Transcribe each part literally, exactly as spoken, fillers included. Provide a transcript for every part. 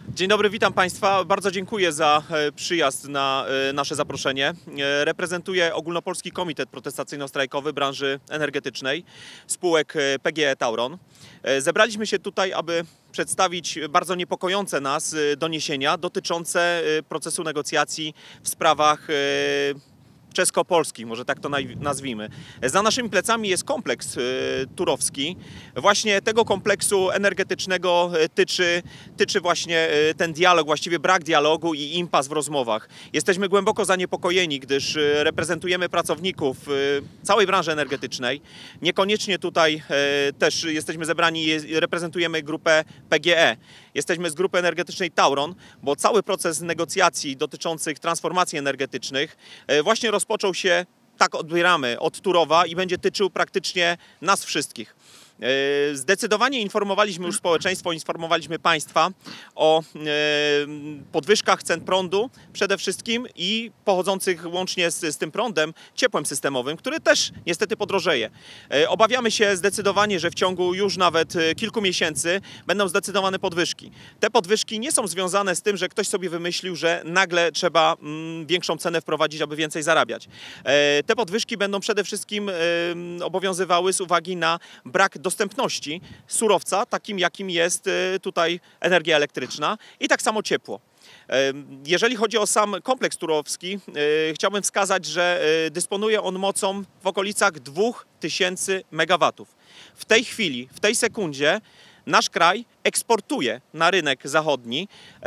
Dzień dobry, witam Państwa. Bardzo dziękuję za przyjazd na nasze zaproszenie. Reprezentuję Ogólnopolski Komitet Protestacyjno-Strajkowy branży energetycznej spółek P G E Tauron. Zebraliśmy się tutaj, aby przedstawić bardzo niepokojące nas doniesienia dotyczące procesu negocjacji w sprawach czesko-polskich, może tak to nazwijmy. Za naszymi plecami jest kompleks turowski. Właśnie tego kompleksu energetycznego tyczy, tyczy właśnie ten dialog, właściwie brak dialogu i impas w rozmowach. Jesteśmy głęboko zaniepokojeni, gdyż reprezentujemy pracowników całej branży energetycznej. Niekoniecznie tutaj też jesteśmy zebrani, reprezentujemy grupę P G E. Jesteśmy z grupy energetycznej Tauron, bo cały proces negocjacji dotyczących transformacji energetycznych właśnie rozpoczął się, tak odbieramy, od Turowa i będzie tyczył praktycznie nas wszystkich. Zdecydowanie informowaliśmy już społeczeństwo, informowaliśmy Państwa o podwyżkach cen prądu przede wszystkim i pochodzących łącznie z, z tym prądem ciepłem systemowym, który też niestety podrożeje. Obawiamy się zdecydowanie, że w ciągu już nawet kilku miesięcy będą zdecydowane podwyżki. Te podwyżki nie są związane z tym, że ktoś sobie wymyślił, że nagle trzeba większą cenę wprowadzić, aby więcej zarabiać. Te podwyżki będą przede wszystkim obowiązywały z uwagi na brak dostępności dostępności surowca, takim jakim jest tutaj energia elektryczna i tak samo ciepło. Jeżeli chodzi o sam kompleks turowski, chciałbym wskazać, że dysponuje on mocą w okolicach dwóch tysięcy megawatów. W tej chwili, w tej sekundzie nasz kraj eksportuje na rynek zachodni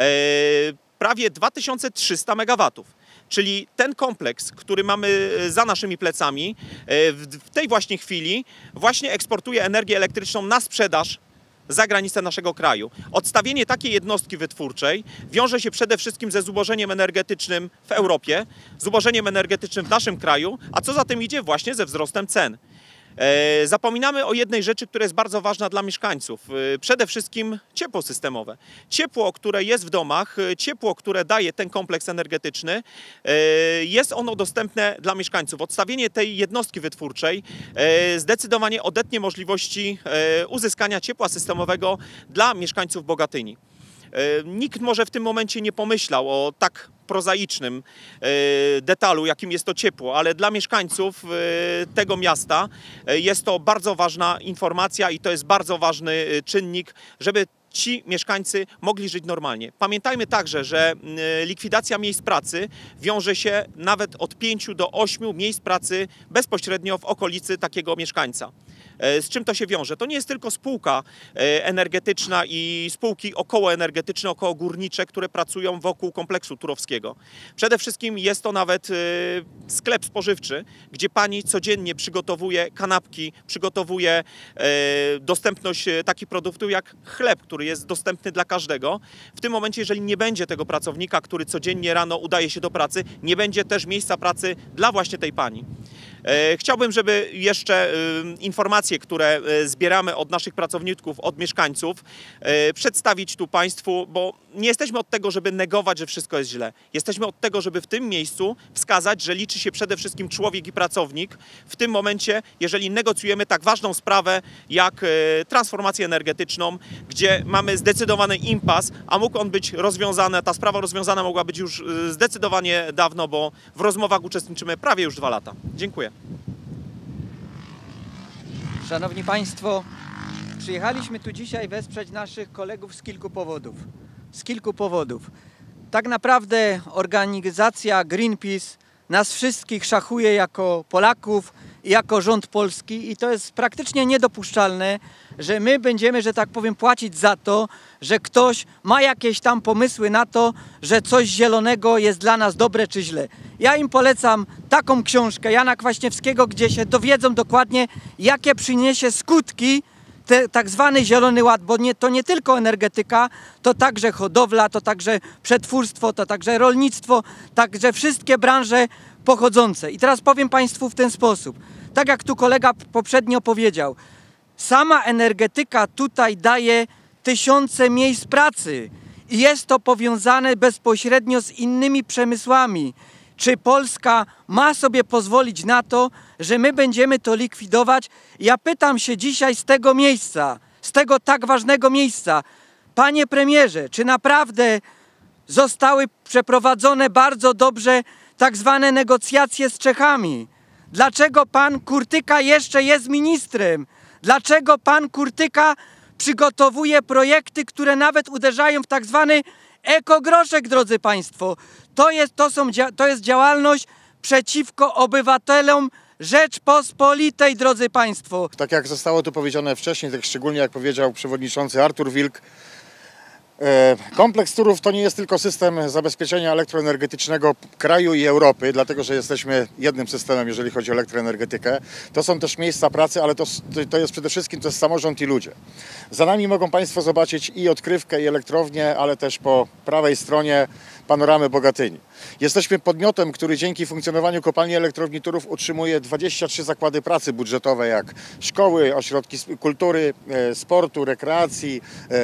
prawie dwa tysiące trzysta megawatów. Czyli ten kompleks, który mamy za naszymi plecami, w tej właśnie chwili właśnie eksportuje energię elektryczną na sprzedaż za granicę naszego kraju. Odstawienie takiej jednostki wytwórczej wiąże się przede wszystkim ze zubożeniem energetycznym w Europie, zubożeniem energetycznym w naszym kraju, a co za tym idzie właśnie ze wzrostem cen. Zapominamy o jednej rzeczy, która jest bardzo ważna dla mieszkańców. Przede wszystkim ciepło systemowe. Ciepło, które jest w domach, ciepło, które daje ten kompleks energetyczny, jest ono dostępne dla mieszkańców. Odstawienie tej jednostki wytwórczej zdecydowanie odetnie możliwości uzyskania ciepła systemowego dla mieszkańców Bogatyni. Nikt może w tym momencie nie pomyślał o tak prozaicznym detalu, jakim jest to ciepło, ale dla mieszkańców tego miasta jest to bardzo ważna informacja i to jest bardzo ważny czynnik, żeby ci mieszkańcy mogli żyć normalnie. Pamiętajmy także, że likwidacja miejsc pracy wiąże się nawet od pięciu do ośmiu miejsc pracy bezpośrednio w okolicy takiego mieszkańca. Z czym to się wiąże? To nie jest tylko spółka energetyczna i spółki okołoenergetyczne, okołogórnicze, które pracują wokół kompleksu turowskiego. Przede wszystkim jest to nawet sklep spożywczy, gdzie pani codziennie przygotowuje kanapki, przygotowuje dostępność takich produktów jak chleb, który jest dostępny dla każdego. W tym momencie, jeżeli nie będzie tego pracownika, który codziennie rano udaje się do pracy, nie będzie też miejsca pracy dla właśnie tej pani. Chciałbym, żeby jeszcze informacje, które zbieramy od naszych pracowników, od mieszkańców, przedstawić tu Państwu, bo nie jesteśmy od tego, żeby negować, że wszystko jest źle. Jesteśmy od tego, żeby w tym miejscu wskazać, że liczy się przede wszystkim człowiek i pracownik. W tym momencie, jeżeli negocjujemy tak ważną sprawę jak transformację energetyczną, gdzie mamy zdecydowany impas, a mógł on być rozwiązany, ta sprawa rozwiązana mogła być już zdecydowanie dawno, bo w rozmowach uczestniczymy prawie już dwa lata. Dziękuję. Szanowni Państwo, przyjechaliśmy tu dzisiaj wesprzeć naszych kolegów z kilku powodów. Z kilku powodów. Tak naprawdę organizacja Greenpeace nas wszystkich szachuje jako Polaków i jako rząd polski i to jest praktycznie niedopuszczalne, że my będziemy, że tak powiem, płacić za to, że ktoś ma jakieś tam pomysły na to, że coś zielonego jest dla nas dobre czy źle. Ja im polecam taką książkę Jana Kwaśniewskiego, gdzie się dowiedzą dokładnie, jakie przyniesie skutki te, tak zwany Zielony Ład, bo nie, to nie tylko energetyka, to także hodowla, to także przetwórstwo, to także rolnictwo, także wszystkie branże pochodzące. I teraz powiem Państwu w ten sposób. Tak jak tu kolega poprzednio powiedział, sama energetyka tutaj daje tysiące miejsc pracy i jest to powiązane bezpośrednio z innymi przemysłami. Czy Polska ma sobie pozwolić na to, że my będziemy to likwidować? Ja pytam się dzisiaj z tego miejsca, z tego tak ważnego miejsca, Panie premierze, czy naprawdę zostały przeprowadzone bardzo dobrze tak zwane negocjacje z Czechami? Dlaczego pan Kurtyka jeszcze jest ministrem? Dlaczego pan Kurtyka przygotowuje projekty, które nawet uderzają w tak zwany ekogroszek, drodzy państwo? To jest, to są, to jest działalność przeciwko obywatelom Rzeczpospolitej, drodzy państwo. Tak jak zostało tu powiedziane wcześniej, tak szczególnie jak powiedział przewodniczący Artur Wilk, kompleks Turów to nie jest tylko system zabezpieczenia elektroenergetycznego kraju i Europy, dlatego że jesteśmy jednym systemem, jeżeli chodzi o elektroenergetykę. To są też miejsca pracy, ale to, to jest przede wszystkim to jest samorząd i ludzie. Za nami mogą państwo zobaczyć i odkrywkę, i elektrownię, ale też po prawej stronie panoramę Bogatyni. Jesteśmy podmiotem, który dzięki funkcjonowaniu kopalni elektrowni Turów utrzymuje dwadzieścia trzy zakłady pracy budżetowe, jak szkoły, ośrodki kultury, sportu, rekreacji,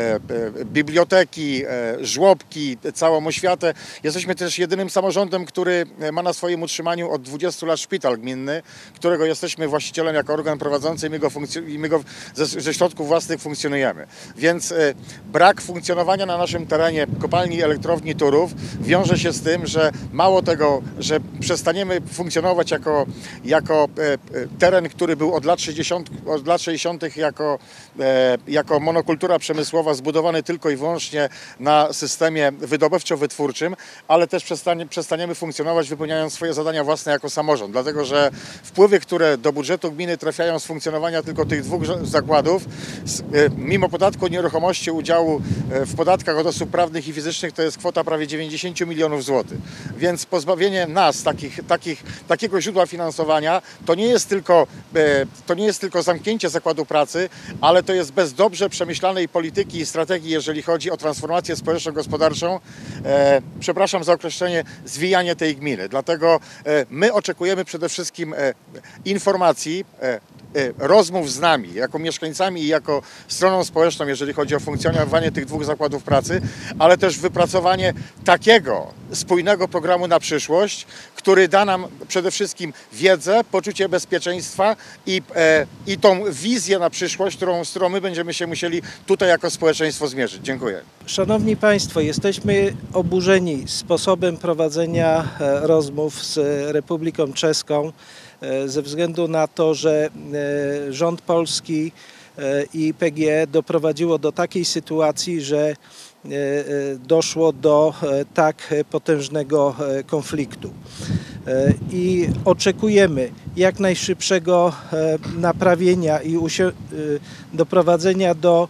biblioteki, żłobki, całą oświatę. Jesteśmy też jedynym samorządem, który ma na swoim utrzymaniu od dwudziestu lat szpital gminny, którego jesteśmy właścicielem jako organ prowadzący i my go, i my go ze, ze środków własnych funkcjonujemy. Więc brak funkcjonowania na naszym terenie kopalni elektrowni Turów wiąże się z tym, że mało tego, że przestaniemy funkcjonować jako, jako teren, który był od lat sześćdziesiątych, od lat sześćdziesiątych jako, jako monokultura przemysłowa zbudowany tylko i wyłącznie na systemie wydobywczo-wytwórczym, ale też przestanie, przestaniemy funkcjonować wypełniając swoje zadania własne jako samorząd, dlatego że wpływy, które do budżetu gminy trafiają z funkcjonowania tylko tych dwóch zakładów, mimo podatku od nieruchomości, udziału w podatkach od osób prawnych i fizycznych, to jest kwota prawie dziewięćdziesiąt milionów złotych. Więc pozbawienie nas takich, takich, takiego źródła finansowania to nie jest tylko, to nie jest tylko zamknięcie zakładu pracy, ale to jest bez dobrze przemyślanej polityki i strategii, jeżeli chodzi o transformację społeczno-gospodarczą, e, przepraszam za określenie, zwijanie tej gminy. Dlatego e, my oczekujemy przede wszystkim e, informacji, e, rozmów z nami, jako mieszkańcami i jako stroną społeczną, jeżeli chodzi o funkcjonowanie tych dwóch zakładów pracy, ale też wypracowanie takiego spójnego programu na przyszłość, który da nam przede wszystkim wiedzę, poczucie bezpieczeństwa i, e, i tą wizję na przyszłość, którą, z którą my będziemy się musieli tutaj jako społeczeństwo zmierzyć. Dziękuję. Szanowni Państwo, jesteśmy oburzeni sposobem prowadzenia rozmów z Republiką Czeską, ze względu na to, że rząd polski i P G E doprowadziło do takiej sytuacji, że doszło do tak potężnego konfliktu. I oczekujemy jak najszybszego naprawienia i doprowadzenia do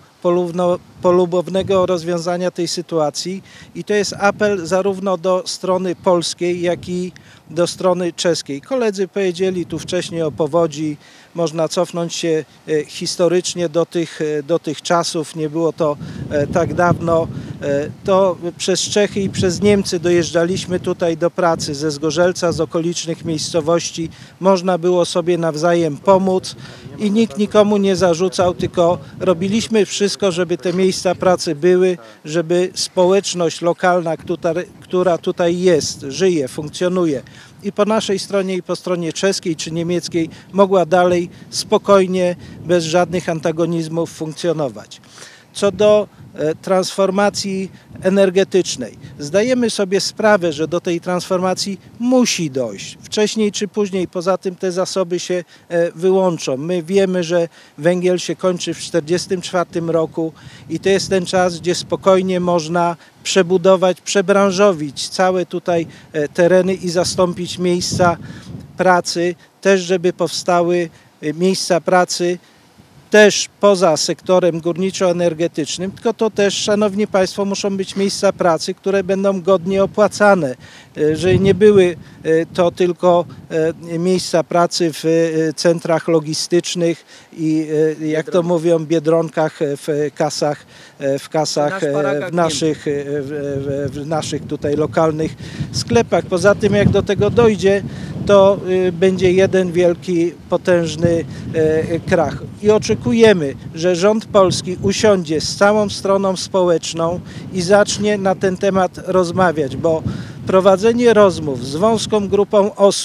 polubownego rozwiązania tej sytuacji. I to jest apel zarówno do strony polskiej, jak i do strony czeskiej. Koledzy powiedzieli tu wcześniej o powodzi, można cofnąć się historycznie do tych, do tych czasów, nie było to tak dawno. To przez Czechy i przez Niemcy dojeżdżaliśmy tutaj do pracy ze Zgorzelca, z okolicznych miejscowości. Można było sobie nawzajem pomóc i nikt nikomu nie zarzucał, tylko robiliśmy wszystko, żeby te miejsca pracy były, żeby społeczność lokalna, która tutaj jest, żyje, funkcjonuje i po naszej stronie i po stronie czeskiej czy niemieckiej mogła dalej spokojnie, bez żadnych antagonizmów funkcjonować. Co do transformacji energetycznej. Zdajemy sobie sprawę, że do tej transformacji musi dojść. Wcześniej czy później, poza tym te zasoby się wyłączą. My wiemy, że węgiel się kończy w tysiąc dziewięćset czterdziestym czwartym roku i to jest ten czas, gdzie spokojnie można przebudować, przebranżowić całe tutaj tereny i zastąpić miejsca pracy, też żeby powstały miejsca pracy też poza sektorem górniczo-energetycznym, tylko to też, szanowni państwo, muszą być miejsca pracy, które będą godnie opłacane, że nie były to tylko miejsca pracy w centrach logistycznych i, jak to mówią, biedronkach w kasach, w kasach w naszych, w, w naszych tutaj lokalnych sklepach. Poza tym, jak do tego dojdzie, to będzie jeden wielki, potężny krach. I oczekujemy, że rząd polski usiądzie z całą stroną społeczną i zacznie na ten temat rozmawiać, bo prowadzenie rozmów z wąską grupą osób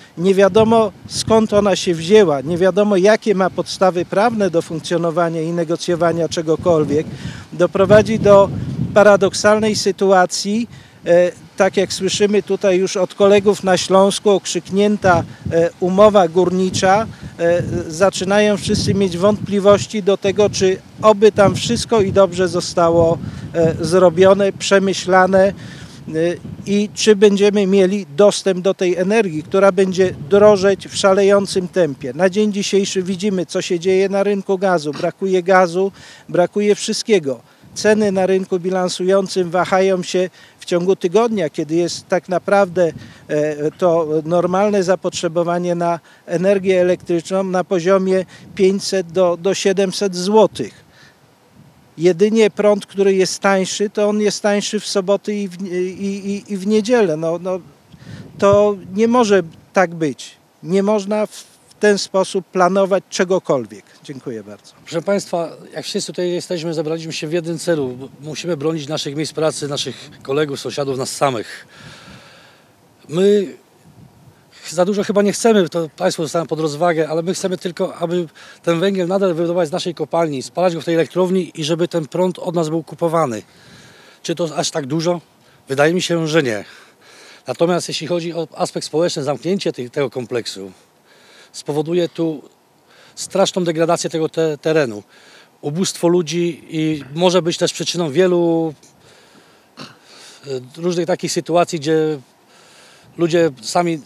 nie wiadomo skąd ona się wzięła, nie wiadomo jakie ma podstawy prawne do funkcjonowania i negocjowania czegokolwiek, doprowadzi do paradoksalnej sytuacji, e, tak jak słyszymy tutaj już od kolegów na Śląsku, okrzyknięta e, umowa górnicza, e, zaczynają wszyscy mieć wątpliwości do tego, czy oby tam wszystko i dobrze zostało e, zrobione, przemyślane, i czy będziemy mieli dostęp do tej energii, która będzie drożeć w szalejącym tempie. Na dzień dzisiejszy widzimy, co się dzieje na rynku gazu. Brakuje gazu, brakuje wszystkiego. Ceny na rynku bilansującym wahają się w ciągu tygodnia, kiedy jest tak naprawdę to normalne zapotrzebowanie na energię elektryczną na poziomie pięćset do siedemset złotych. Jedynie prąd, który jest tańszy, to on jest tańszy w soboty i w, i, i, i w niedzielę. No, no, to nie może tak być. Nie można w ten sposób planować czegokolwiek. Dziękuję bardzo. Proszę Państwa, jak wszyscy tutaj jesteśmy, zebraliśmy się w jednym celu. Musimy bronić naszych miejsc pracy, naszych kolegów, sąsiadów, nas samych. My za dużo chyba nie chcemy, to Państwo zostawiam pod rozwagę, ale my chcemy tylko, aby ten węgiel nadal wydobywać z naszej kopalni, spalać go w tej elektrowni i żeby ten prąd od nas był kupowany. Czy to aż tak dużo? Wydaje mi się, że nie. Natomiast jeśli chodzi o aspekt społeczny, zamknięcie tych, tego kompleksu spowoduje tu straszną degradację tego te, terenu. Ubóstwo ludzi i może być też przyczyną wielu różnych takich sytuacji, gdzie ludzie sami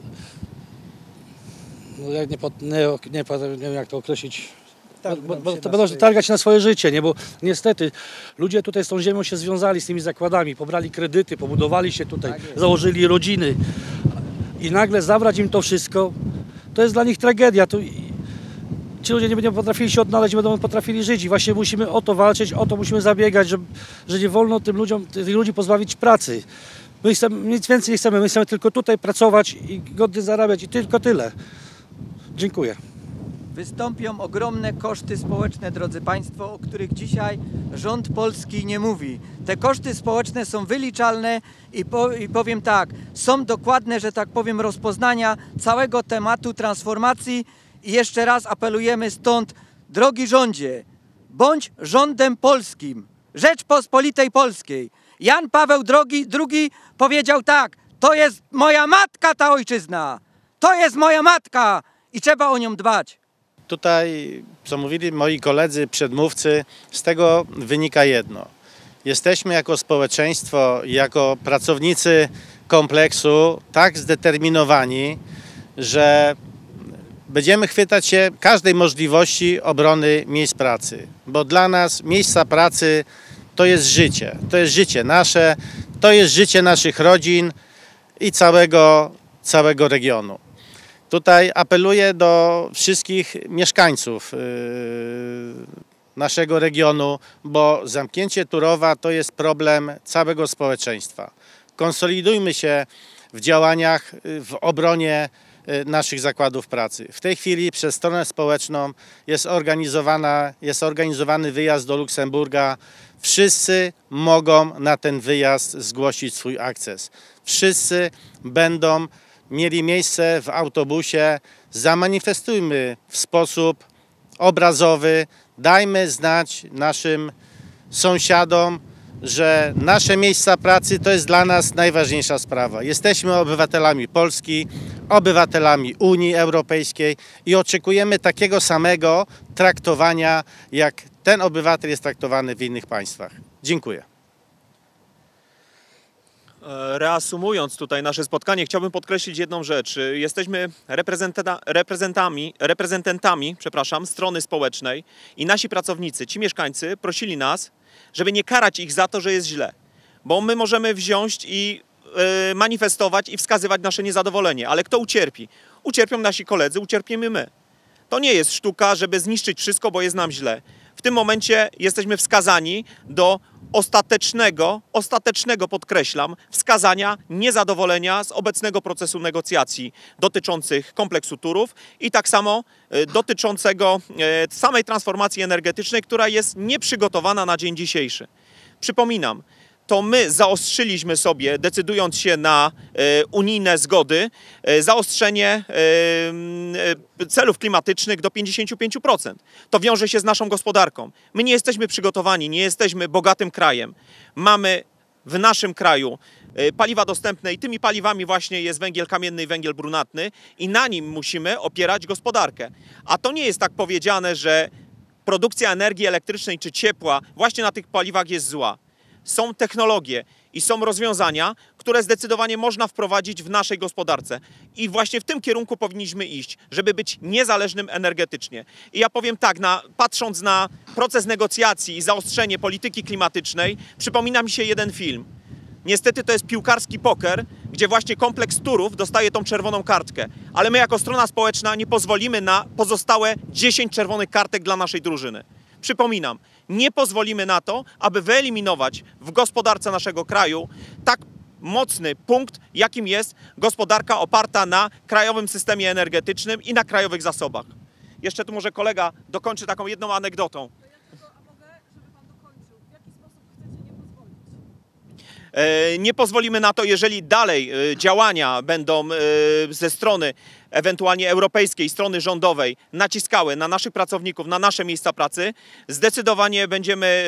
no jak nie, nie, nie, nie wiem jak to określić, Tak, bo, nam bo się to na będą swoje- targać się na swoje życie, nie? Bo niestety ludzie tutaj z tą ziemią się związali, z tymi zakładami, pobrali kredyty, pobudowali się tutaj, Tak jest. założyli rodziny i nagle zabrać im to wszystko, to jest dla nich tragedia. To, i- ci ludzie nie będą potrafili się odnaleźć, nie będą potrafili żyć i właśnie musimy o to walczyć, o to musimy zabiegać, że, że nie wolno tym ludziom, tych ludzi pozbawić pracy. My chcemy, nic więcej nie chcemy, my chcemy tylko tutaj pracować i godnie zarabiać i tylko tyle. Dziękuję. Wystąpią ogromne koszty społeczne, drodzy Państwo, o których dzisiaj rząd polski nie mówi. Te koszty społeczne są wyliczalne i, po, i powiem tak, są dokładne, że tak powiem, rozpoznania całego tematu transformacji i jeszcze raz apelujemy stąd, drogi rządzie, bądź rządem polskim, Rzeczpospolitej Polskiej. Jan Paweł drugi powiedział tak, to jest moja matka ta ojczyzna, to jest moja matka i trzeba o nią dbać. Tutaj, co mówili moi koledzy, przedmówcy, z tego wynika jedno. Jesteśmy jako społeczeństwo, jako pracownicy kompleksu tak zdeterminowani, że będziemy chwytać się każdej możliwości obrony miejsc pracy. Bo dla nas miejsca pracy to jest życie. To jest życie nasze, to jest życie naszych rodzin i całego, całego regionu. Tutaj apeluję do wszystkich mieszkańców yy, naszego regionu, bo zamknięcie Turowa to jest problem całego społeczeństwa. Konsolidujmy się w działaniach w obronie yy, naszych zakładów pracy. W tej chwili przez stronę społeczną jest, organizowana, jest organizowany wyjazd do Luksemburga. Wszyscy mogą na ten wyjazd zgłosić swój akces. Wszyscy będą mieli miejsce w autobusie, zamanifestujmy w sposób obrazowy, dajmy znać naszym sąsiadom, że nasze miejsca pracy to jest dla nas najważniejsza sprawa. Jesteśmy obywatelami Polski, obywatelami Unii Europejskiej i oczekujemy takiego samego traktowania, jak ten obywatel jest traktowany w innych państwach. Dziękuję. Reasumując tutaj nasze spotkanie, chciałbym podkreślić jedną rzecz. Jesteśmy reprezentanta- reprezentantami, reprezentantami przepraszam, strony społecznej i nasi pracownicy, ci mieszkańcy prosili nas, żeby nie karać ich za to, że jest źle. Bo my możemy wziąć i y, manifestować i wskazywać nasze niezadowolenie. Ale kto ucierpi? Ucierpią nasi koledzy, ucierpimy my. To nie jest sztuka, żeby zniszczyć wszystko, bo jest nam źle. W tym momencie jesteśmy wskazani do ostatecznego, ostatecznego podkreślam, wskazania niezadowolenia z obecnego procesu negocjacji dotyczących kompleksu Turów i tak samo y, dotyczącego y, samej transformacji energetycznej, która jest nieprzygotowana na dzień dzisiejszy. Przypominam, to my zaostrzyliśmy sobie, decydując się na e, unijne zgody, e, zaostrzenie e, e, celów klimatycznych do pięćdziesięciu pięciu procent. To wiąże się z naszą gospodarką. My nie jesteśmy przygotowani, nie jesteśmy bogatym krajem. Mamy w naszym kraju e, paliwa dostępne i tymi paliwami właśnie jest węgiel kamienny i węgiel brunatny i na nim musimy opierać gospodarkę. A to nie jest tak powiedziane, że produkcja energii elektrycznej czy ciepła właśnie na tych paliwach jest zła. Są technologie i są rozwiązania, które zdecydowanie można wprowadzić w naszej gospodarce. I właśnie w tym kierunku powinniśmy iść, żeby być niezależnym energetycznie. I ja powiem tak, na, patrząc na proces negocjacji i zaostrzenie polityki klimatycznej, przypomina mi się jeden film. Niestety to jest piłkarski poker, gdzie właśnie kompleks Turów dostaje tą czerwoną kartkę. Ale my jako strona społeczna nie pozwolimy na pozostałe dziesięć czerwonych kartek dla naszej drużyny. Przypominam, nie pozwolimy na to, aby wyeliminować w gospodarce naszego kraju tak mocny punkt, jakim jest gospodarka oparta na krajowym systemie energetycznym i na krajowych zasobach. Jeszcze tu może kolega dokończy taką jedną anegdotą. Nie pozwolimy na to, jeżeli dalej działania będą ze strony ewentualnie europejskiej, strony rządowej naciskały na naszych pracowników, na nasze miejsca pracy, zdecydowanie będziemy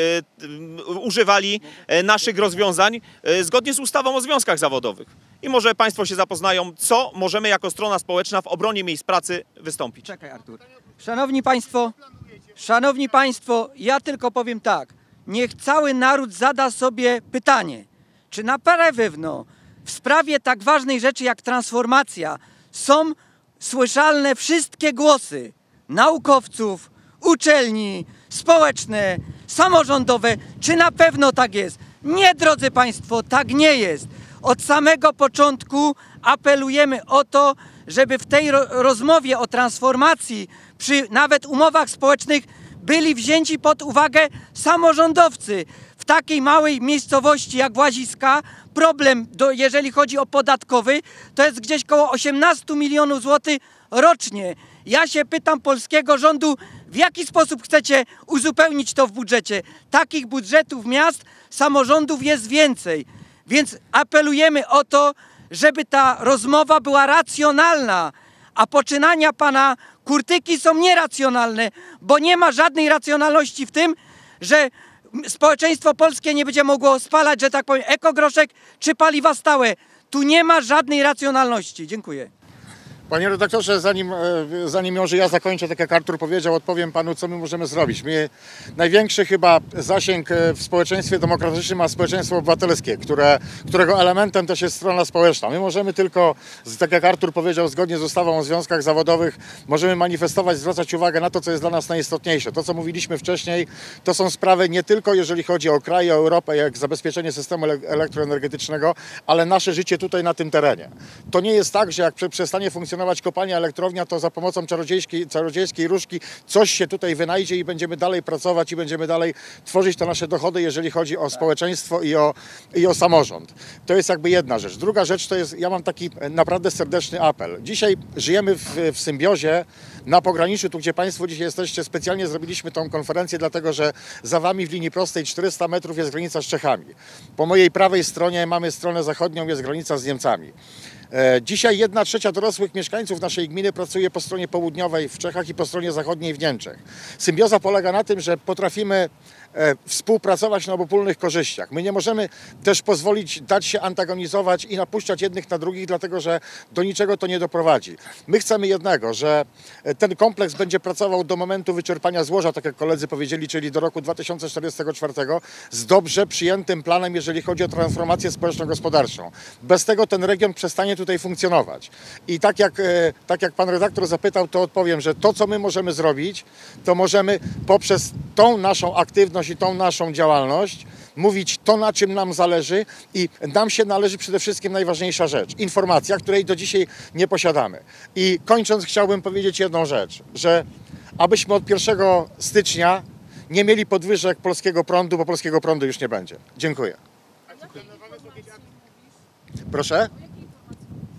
używali naszych rozwiązań zgodnie z ustawą o związkach zawodowych. I może Państwo się zapoznają, co możemy jako strona społeczna w obronie miejsc pracy wystąpić. Czekaj, Artur. Szanowni Państwo, Szanowni Państwo, ja tylko powiem tak. Niech cały naród zada sobie pytanie, czy na pewno w sprawie tak ważnej rzeczy jak transformacja są słyszalne wszystkie głosy naukowców, uczelni, społeczne, samorządowe. Czy na pewno tak jest? Nie, drodzy Państwo, tak nie jest. Od samego początku apelujemy o to, żeby w tej ro- rozmowie o transformacji, przy nawet umowach społecznych, byli wzięci pod uwagę samorządowcy. W takiej małej miejscowości jak Łaziska problem, do, jeżeli chodzi o podatkowy, to jest gdzieś koło osiemnaście milionów złotych rocznie. Ja się pytam polskiego rządu, w jaki sposób chcecie uzupełnić to w budżecie. Takich budżetów miast, samorządów jest więcej. Więc apelujemy o to, żeby ta rozmowa była racjonalna, a poczynania pana Kurtyki są nieracjonalne, bo nie ma żadnej racjonalności w tym, że społeczeństwo polskie nie będzie mogło spalać, że tak powiem, ekogroszek czy paliwa stałe. Tu nie ma żadnej racjonalności. Dziękuję. Panie redaktorze, zanim, e, zanim może ja zakończę, tak jak Artur powiedział, odpowiem panu, co my możemy zrobić. My, największy chyba zasięg e, w społeczeństwie demokratycznym ma społeczeństwo obywatelskie, które, którego elementem też jest strona społeczna. My możemy tylko, z- tak jak Artur powiedział, zgodnie z ustawą o związkach zawodowych, możemy manifestować, zwracać uwagę na to, co jest dla nas najistotniejsze. To, co mówiliśmy wcześniej, to są sprawy nie tylko jeżeli chodzi o kraj, o Europę, jak zabezpieczenie systemu ele- elektroenergetycznego, ale nasze życie tutaj na tym terenie. To nie jest tak, że jak prze- przestanie funkcjonować kopalnia, elektrownia, to za pomocą czarodziejskiej, czarodziejskiej różdżki coś się tutaj wynajdzie i będziemy dalej pracować i będziemy dalej tworzyć te nasze dochody, jeżeli chodzi o społeczeństwo i o, i o samorząd. To jest jakby jedna rzecz. Druga rzecz to jest, ja mam taki naprawdę serdeczny apel. Dzisiaj żyjemy w, w symbiozie na pograniczu, tu gdzie Państwo dzisiaj jesteście, specjalnie zrobiliśmy tą konferencję, dlatego że za Wami w linii prostej czterysta metrów jest granica z Czechami. Po mojej prawej stronie mamy stronę zachodnią, jest granica z Niemcami. E, Dzisiaj jedna trzecia dorosłych mieszkańców naszej gminy pracuje po stronie południowej w Czechach i po stronie zachodniej w Niemczech. Symbioza polega na tym, że potrafimy e, współpracować na obopólnych korzyściach. My nie możemy też pozwolić dać się antagonizować i napuszczać jednych na drugich, dlatego że do niczego to nie doprowadzi. My chcemy jednego, że e, ten kompleks będzie pracował do momentu wyczerpania złoża, tak jak koledzy powiedzieli, czyli do roku dwa tysiące czterdziestego czwartego z dobrze przyjętym planem, jeżeli chodzi o transformację społeczno-gospodarczą. Bez tego ten region przestanie tutaj funkcjonować. I tak jak, e, tak jak pan redaktor zapytał, to odpowiem, że to, co my możemy zrobić, to możemy poprzez tą naszą aktywność i tą naszą działalność mówić to, na czym nam zależy, i nam się należy przede wszystkim najważniejsza rzecz. Informacja, której do dzisiaj nie posiadamy. I kończąc, chciałbym powiedzieć jedną rzecz, że abyśmy od pierwszego stycznia nie mieli podwyżek polskiego prądu, bo polskiego prądu już nie będzie. Dziękuję. Proszę?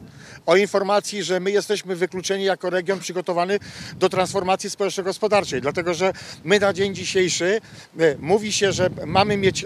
o informacji, że my jesteśmy wykluczeni jako region przygotowany do transformacji społeczno-gospodarczej, dlatego że my na dzień dzisiejszy mówi się, że mamy mieć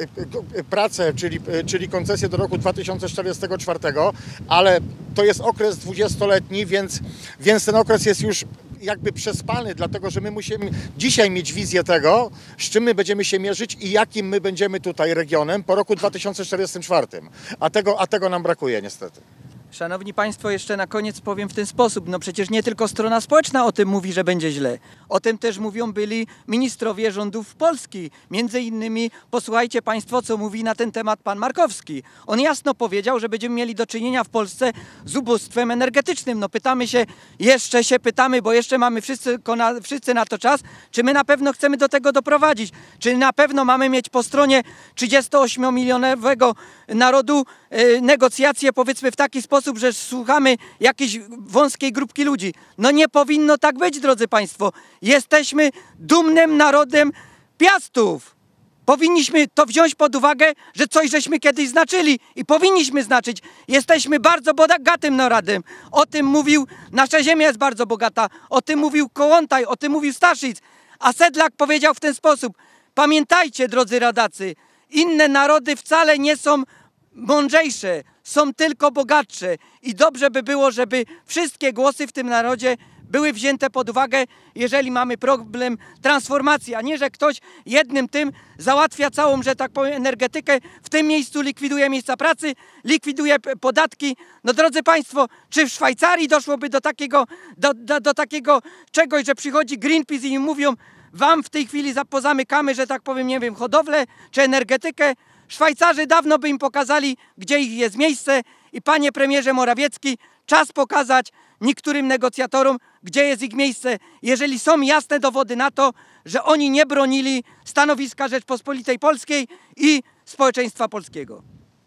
pracę, czyli, czyli koncesję do roku dwa tysiące czterdziestego czwartego, ale to jest okres dwudziestoletni, więc, więc ten okres jest już jakby przespany, dlatego że my musimy dzisiaj mieć wizję tego, z czym my będziemy się mierzyć i jakim my będziemy tutaj regionem po roku dwa tysiące czterdziestym czwartym. A tego, a tego nam brakuje niestety. Szanowni Państwo, jeszcze na koniec powiem w ten sposób. No przecież nie tylko strona społeczna o tym mówi, że będzie źle. O tym też mówią byli ministrowie rządów Polski. Między innymi posłuchajcie Państwo, co mówi na ten temat pan Markowski. On jasno powiedział, że będziemy mieli do czynienia w Polsce z ubóstwem energetycznym. No pytamy się, jeszcze się pytamy, bo jeszcze mamy wszyscy, wszyscy na to czas, czy my na pewno chcemy do tego doprowadzić? Czy na pewno mamy mieć po stronie trzydziestoośmiomilionowego narodu yy, negocjacje powiedzmy w taki sposób, że słuchamy jakiejś wąskiej grupki ludzi. No nie powinno tak być, drodzy Państwo. Jesteśmy dumnym narodem Piastów. Powinniśmy to wziąć pod uwagę, że coś żeśmy kiedyś znaczyli i powinniśmy znaczyć. Jesteśmy bardzo bogatym narodem. O tym mówił, nasza ziemia jest bardzo bogata. O tym mówił Kołłątaj, o tym mówił Staszic. A Sedlak powiedział w ten sposób. Pamiętajcie, drodzy rodacy, inne narody wcale nie są mądrzejsze, są tylko bogatsze i dobrze by było, żeby wszystkie głosy w tym narodzie były wzięte pod uwagę, jeżeli mamy problem transformacji, a nie, że ktoś jednym tym załatwia całą, że tak powiem, energetykę, w tym miejscu likwiduje miejsca pracy, likwiduje podatki. No drodzy Państwo, czy w Szwajcarii doszłoby do takiego, do, do, do takiego czegoś, że przychodzi Greenpeace i im mówią, wam w tej chwili pozamykamy, że tak powiem, nie wiem, hodowlę czy energetykę. Szwajcarzy dawno by im pokazali, gdzie ich jest miejsce i panie premierze Morawiecki, czas pokazać niektórym negocjatorom, gdzie jest ich miejsce, jeżeli są jasne dowody na to, że oni nie bronili stanowiska Rzeczpospolitej Polskiej i społeczeństwa polskiego.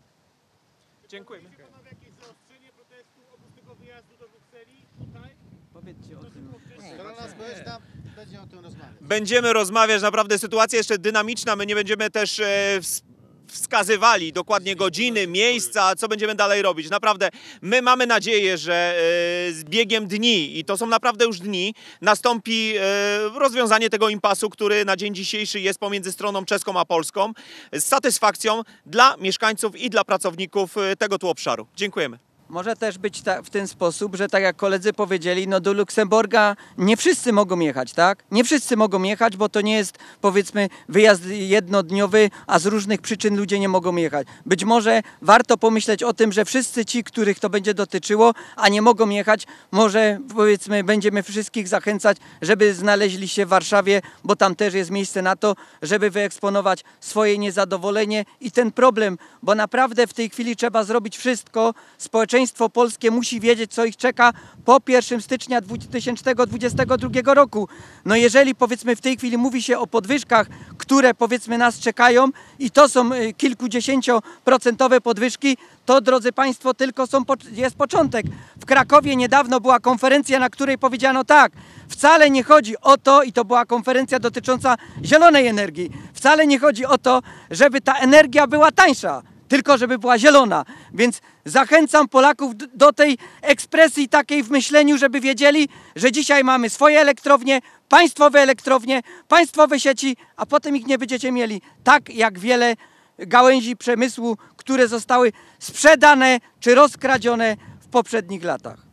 Dziękujemy. Powiedzcie o tym. Strona społeczna będzie o tym rozmawiać. Będziemy rozmawiać, naprawdę sytuacja jeszcze dynamiczna, my nie będziemy też e, wskazywali dokładnie godziny, miejsca, co będziemy dalej robić. Naprawdę, my mamy nadzieję, że e, z biegiem dni, i to są naprawdę już dni, nastąpi e, rozwiązanie tego impasu, który na dzień dzisiejszy jest pomiędzy stroną czeską a polską, z satysfakcją dla mieszkańców i dla pracowników e, tego tu obszaru. Dziękujemy. Może też być ta, w ten sposób, że tak jak koledzy powiedzieli, no do Luksemburga nie wszyscy mogą jechać, tak? Nie wszyscy mogą jechać, bo to nie jest, powiedzmy, wyjazd jednodniowy, a z różnych przyczyn ludzie nie mogą jechać. Być może warto pomyśleć o tym, że wszyscy ci, których to będzie dotyczyło, a nie mogą jechać, może, powiedzmy, będziemy wszystkich zachęcać, żeby znaleźli się w Warszawie, bo tam też jest miejsce na to, żeby wyeksponować swoje niezadowolenie i ten problem, bo naprawdę w tej chwili trzeba zrobić wszystko, społeczeństwo polskie musi wiedzieć, co ich czeka po pierwszego stycznia dwa tysiące dwudziestego drugiego roku. No jeżeli powiedzmy w tej chwili mówi się o podwyżkach, które powiedzmy nas czekają i to są kilkudziesięcioprocentowe podwyżki, to drodzy Państwo tylko są, jest początek. W Krakowie niedawno była konferencja, na której powiedziano tak, wcale nie chodzi o to, i to była konferencja dotycząca zielonej energii, wcale nie chodzi o to, żeby ta energia była tańsza, tylko żeby była zielona. Więc zachęcam Polaków do tej ekspresji takiej w myśleniu, żeby wiedzieli, że dzisiaj mamy swoje elektrownie, państwowe elektrownie, państwowe sieci, a potem ich nie będziecie mieli. Tak jak wiele gałęzi przemysłu, które zostały sprzedane czy rozkradzione w poprzednich latach.